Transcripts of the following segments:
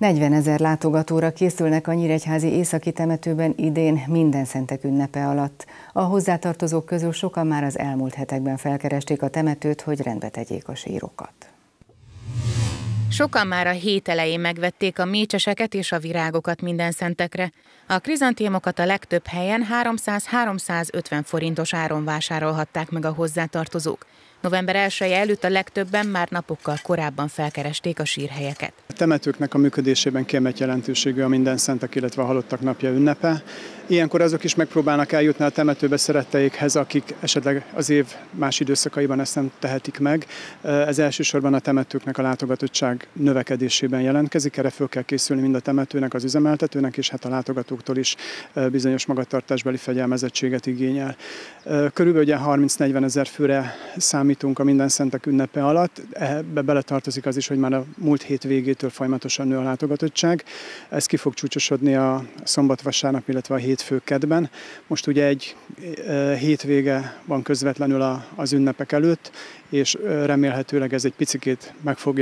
40 000 látogatóra készülnek a nyíregyházi északi temetőben idén Mindenszentek ünnepe alatt. A hozzátartozók közül sokan már az elmúlt hetekben felkeresték a temetőt, hogy rendbe tegyék a sírokat. Sokan már a hét elején megvették a mécseseket és a virágokat Mindenszentekre. A krizantémokat a legtöbb helyen 300-350 forintos áron vásárolhatták meg a hozzátartozók. November 1-e előtt a legtöbben már napokkal korábban felkeresték a sírhelyeket. A temetőknek a működésében kiemelt jelentőségű a Mindenszentek, illetve a halottak napja ünnepe. Ilyenkor azok is megpróbálnak eljutni a temetőbe szeretteikhez, akik esetleg az év más időszakaiban ezt nem tehetik meg. Ez elsősorban a temetőknek a látogatottság növekedésében jelentkezik. Erre föl kell készülni mind a temetőnek, az üzemeltetőnek, és hát a látogatóktól is bizonyos magatartásbeli fegyelmezettséget igényel. Körülbelül ugye 30-40 000 főre számítunk a Mindenszentek ünnepe alatt. Ebbe beletartozik az is, hogy már a múlt hét végétől folyamatosan nő a látogatottság. Ez ki fog csúcsosodni a szombat-vasárnap, illetve a hétfő-kedben. Most ugye egy hétvége van közvetlenül az ünnepek előtt, és remélhetőleg ez egy picikét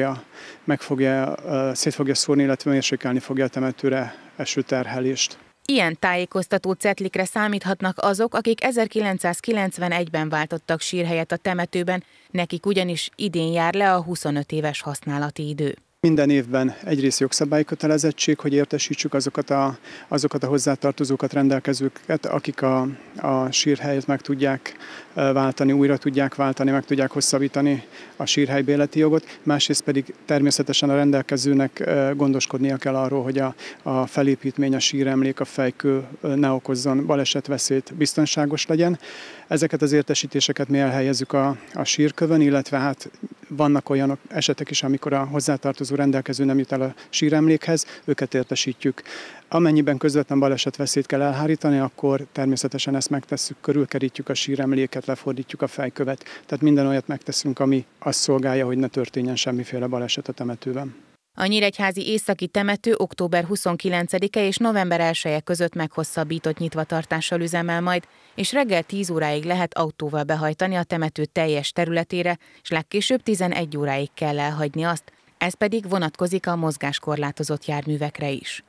szét fogja szórni, illetve mérsékelni fogja a temetőre eső terhelést. Ilyen tájékoztató cetlikre számíthatnak azok, akik 1991-ben váltottak sírhelyet a temetőben, nekik ugyanis idén jár le a 25 éves használati idő. Minden évben egyrészt jogszabályi kötelezettség, hogy értesítsük azokat a hozzátartozókat, rendelkezőket, akik a sírhelyet meg tudják váltani, újra tudják váltani, meg tudják hosszabbítani a sírhely bérleti jogot. Másrészt pedig természetesen a rendelkezőnek gondoskodnia kell arról, hogy a felépítmény, a síremlék, a fejkő ne okozzon balesetveszélyt, biztonságos legyen. Ezeket az értesítéseket mi elhelyezzük a sírkövön, illetve hát vannak olyan esetek is, amikor a hozzátartozó rendelkező nem jut el a síremlékhez, őket értesítjük. Amennyiben közvetlen balesetveszélyt kell elhárítani, akkor természetesen ezt megtesszük, körülkerítjük a síremléket, lefordítjuk a fejkövet. Tehát minden olyat megteszünk, ami azt szolgálja, hogy ne történjen semmiféle baleset a temetőben. A nyíregyházi északi temető október 29-e és november 1-e között meghosszabbított nyitvatartással üzemel majd, és reggel 10 óráig lehet autóval behajtani a temető teljes területére, és legkésőbb 11 óráig kell elhagyni azt, ez pedig vonatkozik a mozgáskorlátozott járművekre is.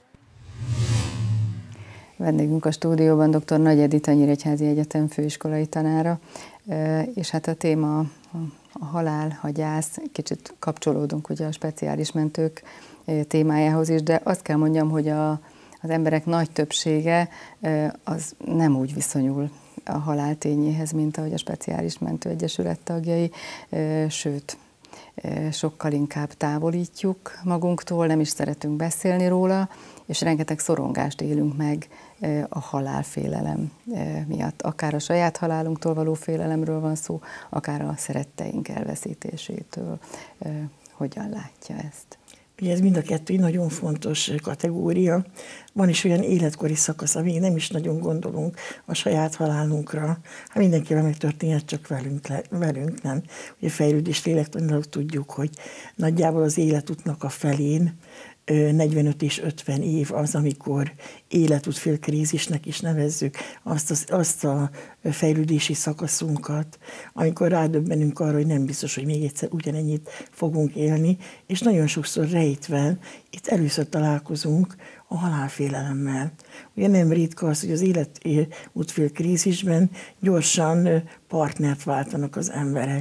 Vendégünk a stúdióban dr. Nagy Edit, a Nyíregyházi Egyetem főiskolai tanára, és hát a téma a halál, a gyász, kicsit kapcsolódunk ugye a speciális mentők témájához is, de azt kell mondjam, hogy az emberek nagy többsége az nem úgy viszonyul a halál tényéhez, mint ahogy a Speciális Mentőegyesület tagjai, sőt, sokkal inkább távolítjuk magunktól, nem is szeretünk beszélni róla, és rengeteg szorongást élünk meg a halálfélelem miatt. Akár a saját halálunktól való félelemről van szó, akár a szeretteink elveszítésétől. Hogyan látja ezt? Ugye ez mind a kettő nagyon fontos kategória. Van is olyan életkori szakasz, amíg nem is nagyon gondolunk a saját halálunkra. Hát mindenkivel megtörténhet, csak velünk nem. Ugye fejlődés lélektanilag tudjuk, hogy nagyjából az életútnak a felén 45 és 50 év az, amikor életútfélkrízisnek is nevezzük azt a fejlődési szakaszunkat, amikor rádöbbenünk arra, hogy nem biztos, hogy még egyszer ugyanennyit fogunk élni, és nagyon sokszor rejtve itt először találkozunk a halálfélelemmel. Ugye nem ritka az, hogy az életútfélkrízisben gyorsan partnert váltanak az emberek.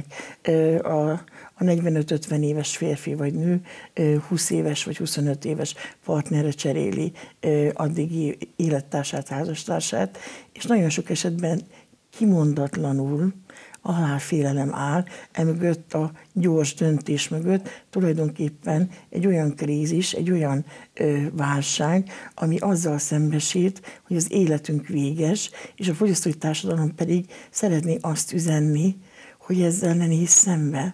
A 45-50 éves férfi vagy nő 20 éves vagy 25 éves partnerre cseréli addigi élettársát, házastársát, és nagyon sok esetben kimondatlanul a halálfélelem áll, emögött a gyors döntés mögött tulajdonképpen egy olyan krízis, egy olyan válság, ami azzal szembesít, hogy az életünk véges, és a fogyasztói társadalom pedig szeretné azt üzenni, hogy ezzel ne néz szembe.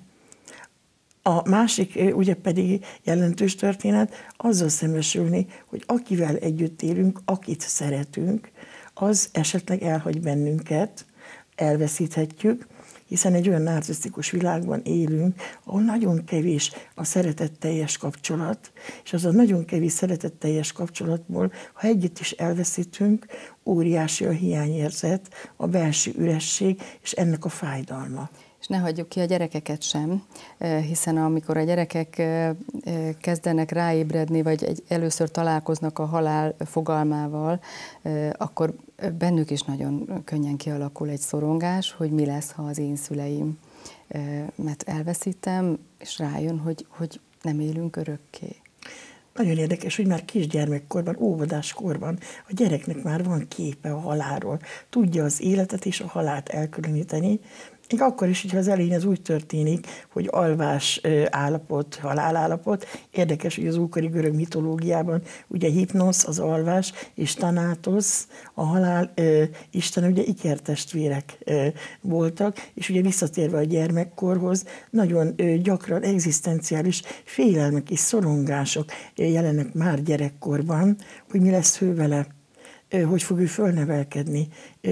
A másik ugye pedig jelentős történet azzal szembesülni, hogy akivel együtt élünk, akit szeretünk, az esetleg elhagy bennünket, elveszíthetjük, hiszen egy olyan narcisztikus világban élünk, ahol nagyon kevés a szeretetteljes kapcsolat, és az a nagyon kevés szeretetteljes kapcsolatból, ha egyet is elveszítünk, óriási a hiányérzet, a belső üresség, és ennek a fájdalma. És ne hagyjuk ki a gyerekeket sem, hiszen amikor a gyerekek kezdenek ráébredni, vagy először találkoznak a halál fogalmával, akkor bennük is nagyon könnyen kialakul egy szorongás, hogy mi lesz, ha az én szüleim, mert elveszítem, és rájön, hogy nem élünk örökké. Nagyon érdekes, hogy már kisgyermekkorban, óvodáskorban a gyereknek már van képe a halálról. Tudja az életet és a halált elkülöníteni. Még akkor is, hogyha az elején ez úgy történik, hogy alvás állapot, halálállapot. Érdekes, hogy az ókori görög mitológiában ugye hipnosz, az alvás, és tanátosz, a halál isten, ugye ikertestvérek voltak, és ugye visszatérve a gyermekkorhoz, nagyon gyakran egzisztenciális félelmek és szorongások jelennek már gyerekkorban, hogy mi lesz ő vele, hogy fog ő fölnevelkedni,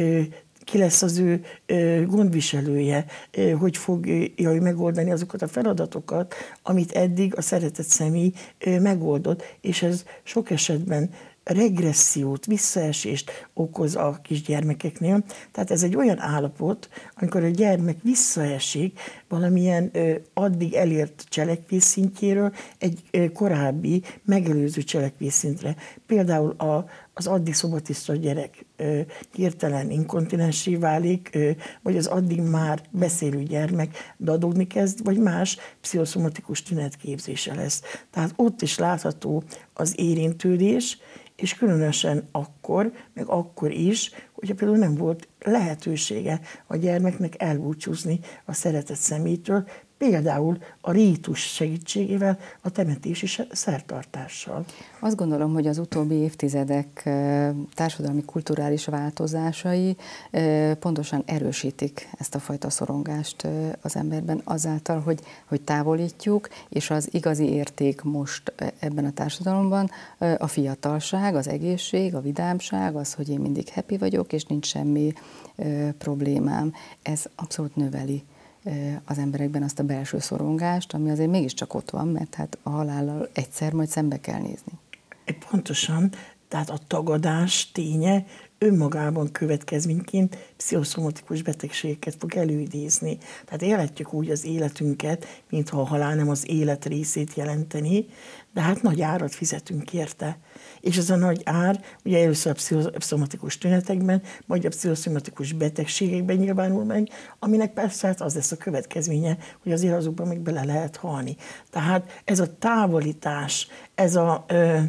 ki lesz az ő gondviselője, hogy fogja ő megoldani azokat a feladatokat, amit eddig a szeretett személy megoldott, és ez sok esetben regressziót, visszaesést okoz a kisgyermekeknél. Tehát ez egy olyan állapot, amikor a gyermek visszaesik valamilyen addig elért cselekvésszintjéről egy korábbi, megelőző cselekvészintre. Például az addig szobatiszta gyerek hirtelen inkontinensé válik, vagy az addig már beszélő gyermek dadogni kezd, vagy más pszichoszomatikus tünetképzése lesz. Tehát ott is látható az érintődés, és különösen akkor, meg akkor is, hogyha például nem volt lehetősége a gyermeknek elbúcsúzni a szeretett személytől, például a rítus segítségével, a temetési szertartással. Azt gondolom, hogy az utóbbi évtizedek társadalmi kulturális változásai pontosan erősítik ezt a fajta szorongást az emberben azáltal, hogy távolítjuk, és az igazi érték most ebben a társadalomban a fiatalság, az egészség, a vidámság, az, hogy én mindig happy vagyok, és nincs semmi problémám. Ez abszolút növeli az emberekben azt a belső szorongást, ami azért mégiscsak ott van, mert hát a halállal egyszer majd szembe kell nézni. Pontosan, tehát a tagadás ténye önmagában következményként pszichoszomatikus betegségeket fog előidézni. Tehát élhetjük úgy az életünket, mintha a halál nem az élet részét jelenteni, de hát nagy árat fizetünk érte. És ez a nagy ár ugye először a pszichoszomatikus tünetekben, majd a pszichoszomatikus betegségekben nyilvánul meg, aminek persze hát az lesz a következménye, hogy azért azokban meg bele lehet halni. Tehát ez a távolítás, ez a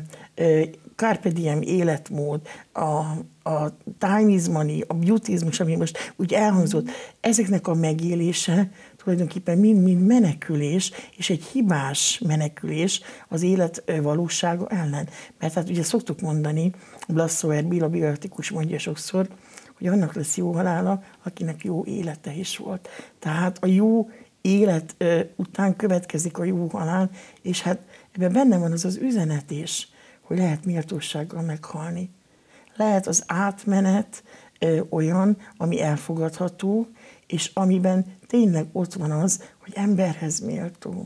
carpe diem életmód, a time is money, a beautyizmus, ami most úgy elhangzott, ezeknek a megélése tulajdonképpen mind-mind menekülés, és egy hibás menekülés az élet valósága ellen. Mert hát ugye szoktuk mondani, Blaszauer Béla bioetikus mondja sokszor, hogy annak lesz jó halála, akinek jó élete is volt. Tehát a jó élet után következik a jó halál, és hát ebben benne van az az üzenet is, hogy lehet méltósággal meghalni. Lehet az átmenet olyan, ami elfogadható, és amiben tényleg ott van az, hogy emberhez méltó.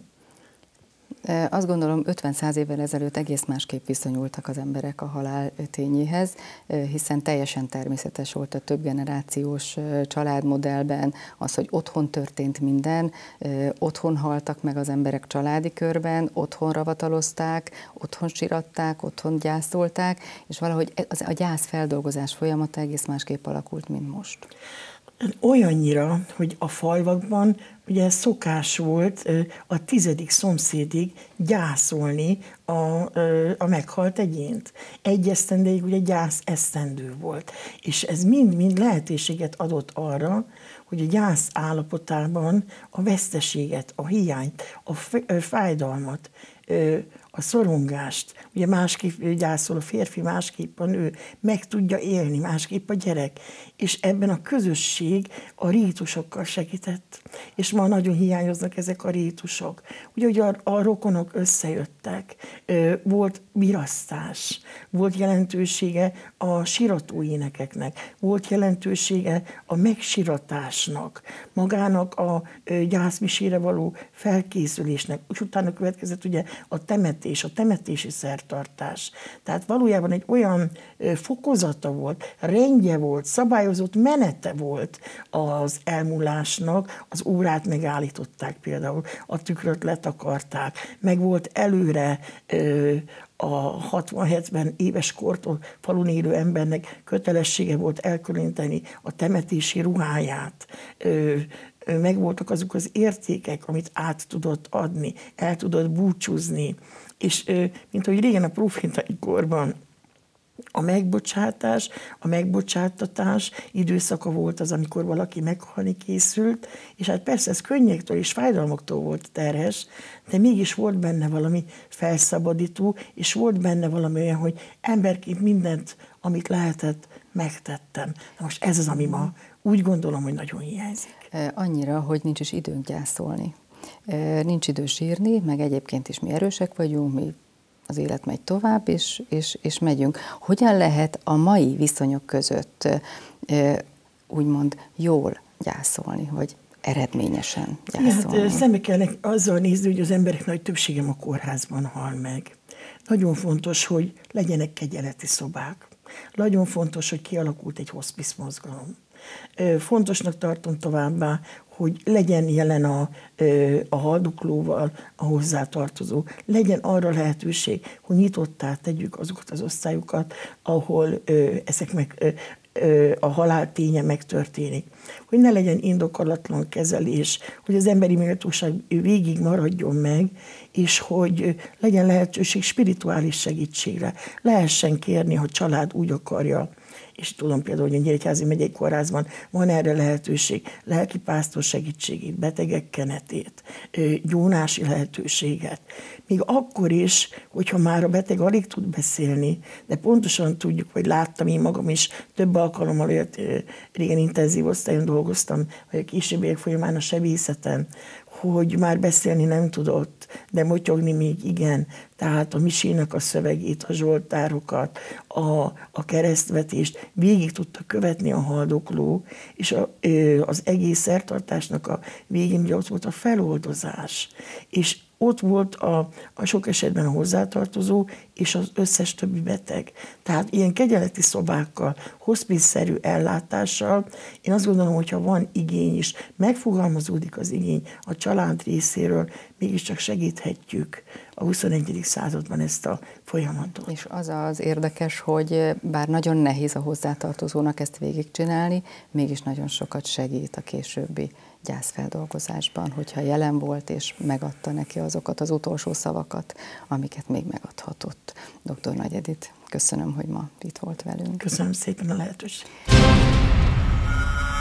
Azt gondolom, 50-100 évvel ezelőtt egész másképp viszonyultak az emberek a halál tényéhez, hiszen teljesen természetes volt a többgenerációs családmodellben az, hogy otthon történt minden, otthon haltak meg az emberek családi körben, otthon ravatalozták, otthon siratták, otthon gyászolták, és valahogy a gyászfeldolgozás folyamata egész másképp alakult, mint most. Olyannyira, hogy a falvakban ugye szokás volt a 10. szomszédig gyászolni a meghalt egyént. Egy esztendeig ugye gyász esztendő volt. És ez mind-mind lehetőséget adott arra, hogy a gyász állapotában a veszteséget, a hiányt, a fájdalmat, a szorongást, ugye másképp gyászol a férfi, másképp a nő, meg tudja élni, másképp a gyerek. És ebben a közösség a rítusokkal segített. És ma nagyon hiányoznak ezek a rítusok. Ugye a rokonok összejöttek, volt virasztás, volt jelentősége a sirató énekeknek, volt jelentősége a megsiratásnak, magának a gyászmisére való felkészülésnek, és utána következett ugye a temetés, a temetési szertartás. Tehát valójában egy olyan fokozata volt, rendje volt, szabályozott menete volt az elmúlásnak, az órát megállították például, a tükröt letakarták, meg volt előre a 60-70 éves kortól falun élő embernek kötelessége volt elkülöníteni a temetési ruháját, megvoltak azok az értékek, amit át tudott adni, el tudott búcsúzni, és mint ahogy régen a profétai korban a megbocsátás, a megbocsátatás időszaka volt az, amikor valaki meghalni készült, és hát persze ez könnyektől és fájdalmaktól volt terhes, de mégis volt benne valami felszabadító, és volt benne valami olyan, hogy emberként mindent, amit lehetett, megtettem. Na most ez az, ami ma úgy gondolom, hogy nagyon hiányzik. Annyira, hogy nincs is időnk gyászolni. Nincs idő sírni, meg egyébként is mi erősek vagyunk, mi az élet megy tovább, és megyünk. Hogyan lehet a mai viszonyok között úgymond jól gyászolni, vagy eredményesen gyászolni? Hát szembe kell azzal nézni, hogy az emberek nagy többsége a kórházban hal meg. Nagyon fontos, hogy legyenek kegyeleti szobák. Nagyon fontos, hogy kialakult egy hospice mozgalom. Fontosnak tartom továbbá, hogy legyen jelen a haldoklóval a hozzátartozó, legyen arra lehetőség, hogy nyitottá tegyük azokat az osztályokat, ahol a halál ténye megtörténik. Hogy ne legyen indokolatlan kezelés, hogy az emberi méltóság végig maradjon meg, és hogy legyen lehetőség spirituális segítségre. Lehessen kérni, ha a család úgy akarja, és tudom például, hogy a Nyíregyházi megyei kórházban van erre lehetőség, lelkipásztor segítségét, betegek kenetét, gyónási lehetőséget. Még akkor is, hogyha már a beteg alig tud beszélni, de pontosan tudjuk, vagy láttam én magam is, több alkalommal régen intenzív osztályon dolgoztam, vagy a későbbiek folyamán a sebészeten, hogy már beszélni nem tudott, de motyogni még igen. Tehát a misének a szövegét, a zsoltárokat, a keresztvetést végig tudta követni a haldokló, és az egész szertartásnak a végén ugye ott volt a feloldozás. És ott volt a sok esetben a hozzátartozó és az összes többi beteg. Tehát ilyen kegyeleti szobákkal, hospice-szerű ellátással, én azt gondolom, hogyha van igény is, megfogalmazódik az igény a család részéről, mégiscsak segíthetjük a 21. században ezt a folyamatot. És az az érdekes, hogy bár nagyon nehéz a hozzátartozónak ezt végigcsinálni, mégis nagyon sokat segít a későbbi gyászfeldolgozásban, hogyha jelen volt és megadta neki azokat az utolsó szavakat, amiket még megadhatott. Dr. Nagy Edith, köszönöm, hogy ma itt volt velünk. Köszönöm szépen a lehetőséget.